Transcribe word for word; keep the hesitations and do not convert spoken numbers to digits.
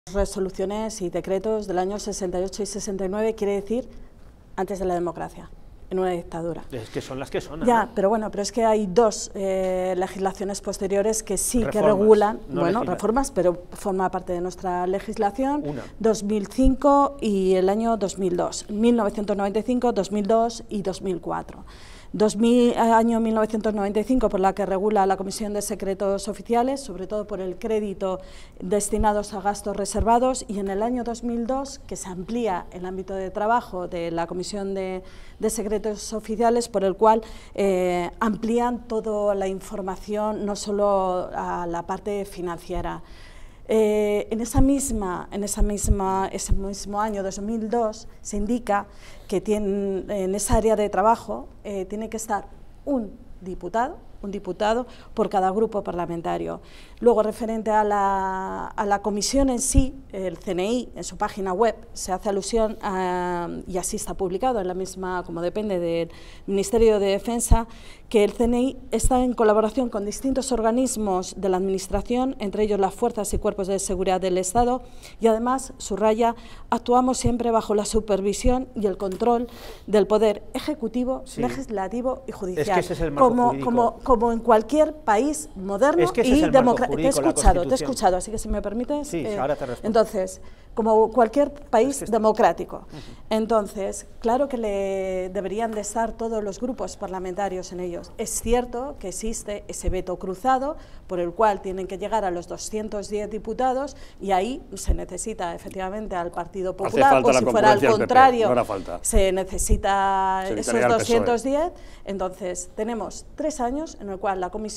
Resoluciones y decretos del año sesenta y ocho y sesenta y nueve quiere decir antes de la democracia, en una dictadura. Es que son las que son. Ya, ¿no? pero bueno, pero es que hay dos eh, legislaciones posteriores que sí reformas, que regulan, no bueno, legisla. reformas, pero forma parte de nuestra legislación, Una. dos mil cinco y el año dos mil dos, mil novecientos noventa y cinco, dos mil dos y dos mil cuatro. dos mil, año mil novecientos noventa y cinco, por la que regula la Comisión de Secretos Oficiales, sobre todo por el crédito destinados a gastos reservados, y en el año dos mil dos, que se amplía el ámbito de trabajo de la Comisión de, de Secretos Oficiales, por el cual eh, amplían toda la información, no solo a la parte financiera. Eh, en esa misma, en esa misma, ese mismo año, dos mil dos, se indica que tiene, en esa área de trabajo eh, tiene que estar un diputado, un diputado por cada grupo parlamentario. Luego, referente a la, a la comisión en sí, el C N I, en su página web, se hace alusión, a, y así está publicado en la misma, como depende del Ministerio de Defensa, que el C N I está en colaboración con distintos organismos de la Administración, entre ellos las fuerzas y cuerpos de seguridad del Estado, y además, subraya, actuamos siempre bajo la supervisión y el control del Poder Ejecutivo, sí, Legislativo y Judicial. Es que ese es el marco como, jurídico. Como, como en cualquier país moderno es que y es democrático. Te he escuchado, te he escuchado, así que si me permites. Sí, eh, ahora te respondo. Entonces, como cualquier país es que democrático, uh-huh. entonces, claro que le deberían de estar todos los grupos parlamentarios en ellos. Es cierto que existe ese veto cruzado por el cual tienen que llegar a los doscientos diez diputados y ahí se necesita efectivamente al Partido Popular, o si fuera al contrario, P P, no hará falta. se necesita se esos doscientos diez. Entonces, tenemos tres años en el cual la Comisión